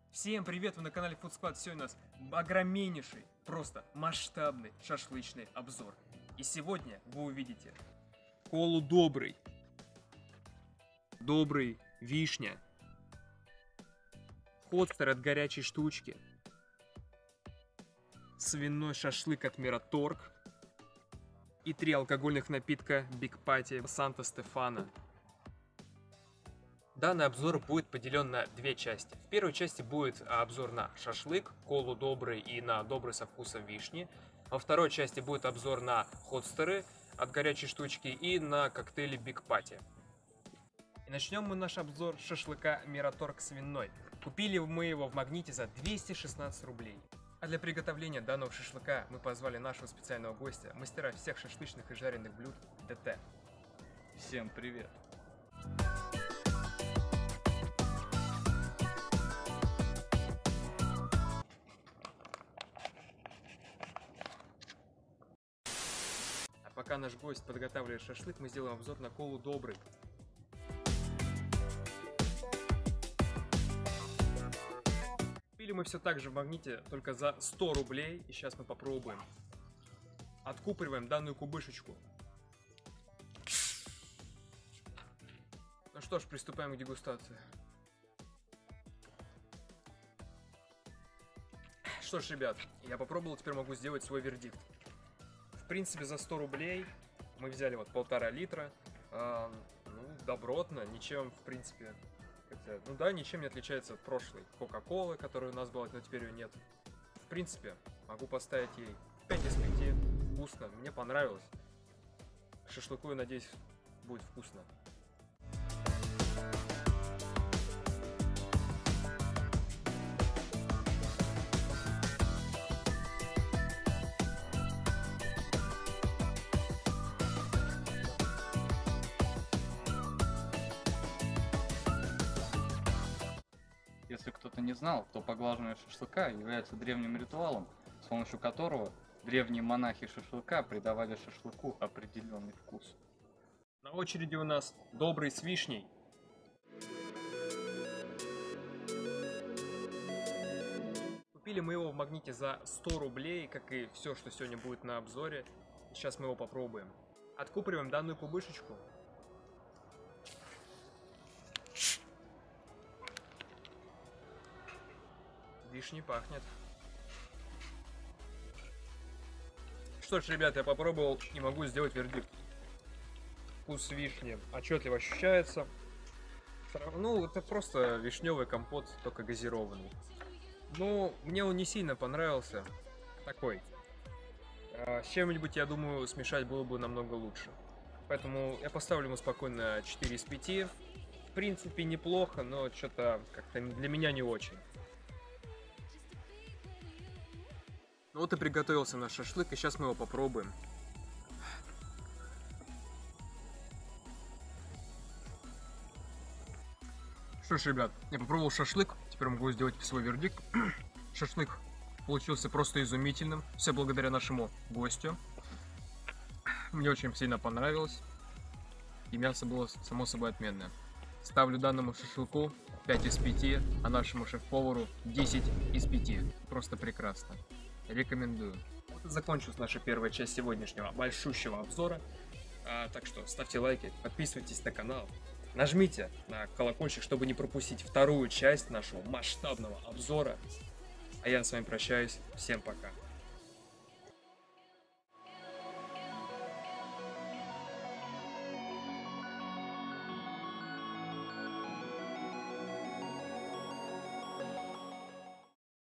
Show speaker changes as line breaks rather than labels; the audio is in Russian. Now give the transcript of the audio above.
Всем привет, вы на канале Food Squad. Сегодня у нас огромнейший, просто масштабный шашлычный обзор. И сегодня вы увидите колу добрый, вишня, ходстер от горячей штучки, свиной шашлык от Мираторг и 3 алкогольных напитка Big Party Санто Стефано. Данный обзор будет поделен на две части. В первой части будет обзор на шашлык, колу добрый и на добрый со вкусом вишни. Во второй части будет обзор на ходстеры от горячей штучки и на коктейли Big Party. И начнем мы наш обзор с шашлыка Мираторг свиной. Купили мы его в Магните за 216 рублей. А для приготовления данного шашлыка мы позвали нашего специального гостя, мастера всех шашлычных и жареных блюд ДТ.
Всем привет!
Пока наш гость подготавливает шашлык, мы сделаем обзор на колу добрый. Купили мы все так же в Магните, только за 100 рублей. И сейчас мы попробуем. Откупориваем данную кубышечку. Ну что ж, приступаем к дегустации. Что ж, ребят, я попробовал, теперь могу сделать свой вердикт. В принципе, за 100 рублей мы взяли вот 1,5 литра. Ну, добротно, ничем, в принципе, хотя, ну да, ничем не отличается от прошлой Кока-Колы, которая у нас была, но теперь ее нет. В принципе, могу поставить ей 5 из 5. Вкусно, мне понравилось. Шашлыку, я надеюсь, будет вкусно.
Если кто-то не знал, то поглаживание шашлыка является древним ритуалом, с помощью которого древние монахи шашлыка придавали шашлыку определенный вкус.
На очереди у нас добрый с вишней. Купили мы его в Магните за 100 рублей, как и все, что сегодня будет на обзоре. Сейчас мы его попробуем. Откупориваем данную кубышечку. Вишней пахнет. Что ж, ребята, я попробовал и могу сделать вердикт. Вкус вишни отчетливо ощущается. Ну, это просто вишневый компот, только газированный. Ну, мне он не сильно понравился. Такой. С чем-нибудь, я думаю, смешать было бы намного лучше. Поэтому я поставлю ему спокойно 4 из 5. В принципе, неплохо, но что-то как-то для меня не очень. Ну вот и приготовился наш шашлык, и сейчас мы его попробуем. Что ж, ребят, я попробовал шашлык, теперь могу сделать свой вердикт. Шашлык получился просто изумительным, все благодаря нашему гостю. Мне очень сильно понравилось, и мясо было само собой отменное. Ставлю данному шашлыку 5 из 5, а нашему шеф-повару 10 из 5. Просто прекрасно. Рекомендую. Вот и закончилась наша первая часть сегодняшнего большущего обзора. Так что ставьте лайки, подписывайтесь на канал, нажмите на колокольчик, чтобы не пропустить вторую часть нашего масштабного обзора. А я с вами прощаюсь. Всем пока.